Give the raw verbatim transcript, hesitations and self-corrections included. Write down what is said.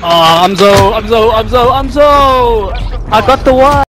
Oh, I'm so, I'm so, I'm so, I'm so. I got the one.